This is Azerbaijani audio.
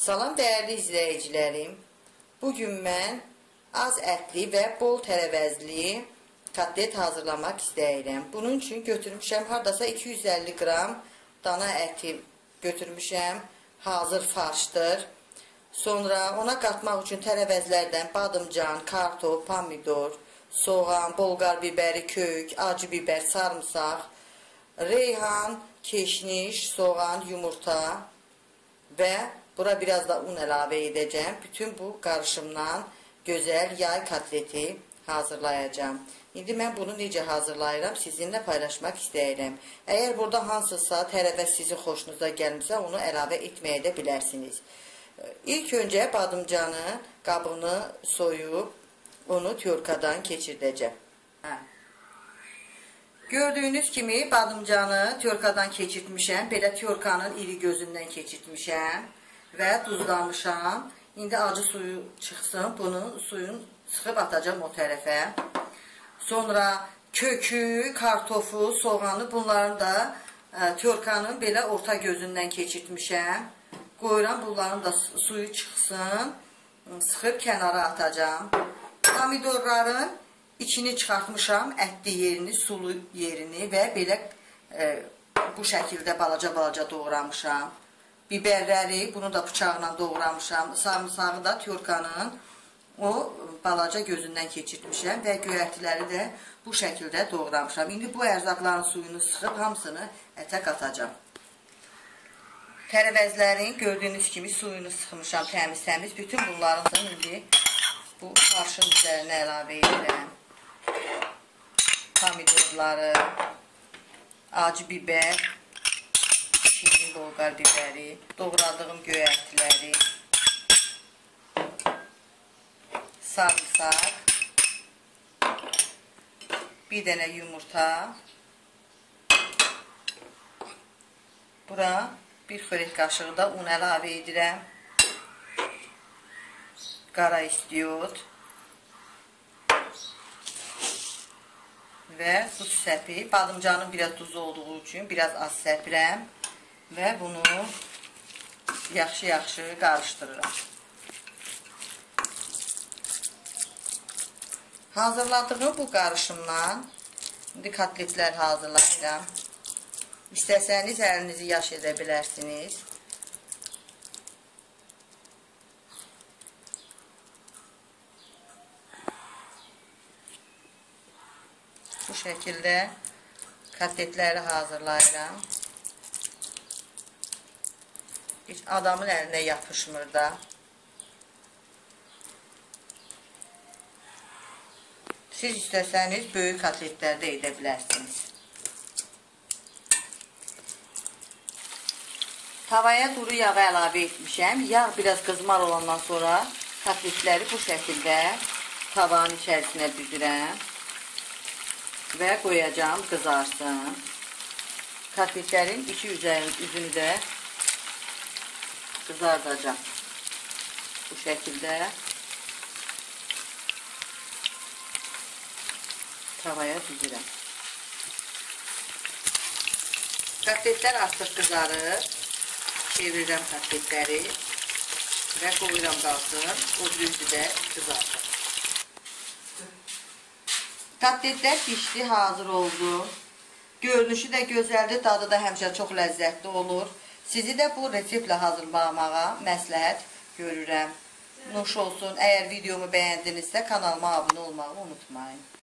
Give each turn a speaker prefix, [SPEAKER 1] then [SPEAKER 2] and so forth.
[SPEAKER 1] Salam dəyərli izləyicilərim. Bugün mən az ətli və bol tərəvəzli kotlet hazırlamaq istəyirəm. Bunun üçün götürmüşəm hardasa 250 qram dana əti götürmüşəm. Hazır farşdır. Sonra ona qatmaq üçün tərəvəzlərdən badımcan, kartof, pomidor, soğan, bolqar bibəri, kök, acı bibər, sarımsaq, reyhan, keşniş, soğan, yumurta və bura biraz da un əlavə edəcəm. Bütün bu qarışımdan gözəl yay kotleti hazırlayacağım. İndi mən bunu necə hazırlayıram sizinlə paylaşmaq istəyirəm. Əgər burada hansısa tərəvəz sizin xoşunuza gəlmirsə onu əlavə etməyə də bilərsiniz. İlk öncə badımcanı qabını soyub onu tyorkadan keçirdəcəm. Gördüyünüz kimi badımcanı tyorkadan keçirtmişəm. Belə tyorkanın iri gözündən keçirtmişəm və duzlamışam. İndi acı suyu çıxsın. Bunun suyunu sıxıb atacağım o tərəfə. Sonra kökü, kartofu, soğanı bunların da tyorkanın belə orta gözündən keçirtmişəm. Qoyuram bunların da suyu çıxsın. Sıxıb kənara atacağım. Pomidorların içini çıxartmışam. Ətli yerini, sulu yerini və belə bu şəkildə balaca-balaca doğramışam. Biberləri, bunu da bıçaqla doğramışam. Sarımsağı da tyorkanın o balaca gözündən keçirtmişəm və göyərtiləri də bu şəkildə doğramışam. İndi bu ərzaqların suyunu sıxıb hamısını ətə qatacağam. Tərəvəzlərin gördüyünüz kimi suyunu sıxmışam təmiz-təmiz. Bütün bunların indi bu farşın üzərinə əlavə edirəm. Pomidorları, acı bibər, şirin bolqar bibəri, doğradığım göyərtiləri, sarımsaq, bir dənə yumurta, bura bir xörək qaşığı da un əlavə edirəm, qara istiot və duz səpi. Badımcanın biraz duzu olduğu üçün biraz az səpirəm və bunu yaxşı-yaxşı qarışdırıram. Hazırladığım bu qarışımdan indi kotletlər hazırlayıram. İstəsəniz əlinizi yaş edə bilərsiniz. Bu şəkildə kotletləri hazırlayıram. Heç adamın əlinə yapışmır da. Siz istəsəniz böyük kotletlər də edə bilərsiniz. Tavaya duru yağı əlavə etmişəm. Yağ biraz qızmar olandan sonra kotletləri bu şəkildə tavanın içərisinə düzürəm və qoyacağım qızarsın. Kotletlərin iki üzünü də qızardacağım. Bu şəkildə tavaya düzürəm. Kotletlər artıq qızarır. Çevirirəm kotletləri və qoyuram qalsın. O düzü də qızarsın. Kotletlər pişdi, hazır oldu. Görünüşü də gözəldir, dadı da həmişə çox ləzzətli olur. Sizi də bu reseptlə hazırlamağa məsləhət görürəm. Nuş olsun. Əgər videomu bəyəndinizsə kanalıma abunə olmağı unutmayın.